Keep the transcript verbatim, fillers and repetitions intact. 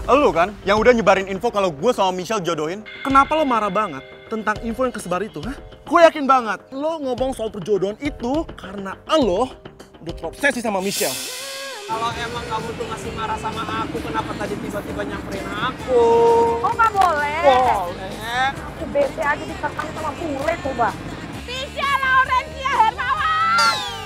Elu kan yang udah nyebarin info kalau gue sama Michelle jodohin. Kenapa lo marah banget tentang info yang kesebar itu, hah? Gue yakin banget lo ngomong soal perjodohan itu karena lo udah terobsesi sama Michelle. Kalau emang kamu tuh masih marah sama aku, kenapa tadi tiba-tiba nyamperin aku? Oh nggak boleh. Boleh. Aku bete aja diterkam sama bule coba. Tisha Laurencia Hermawan.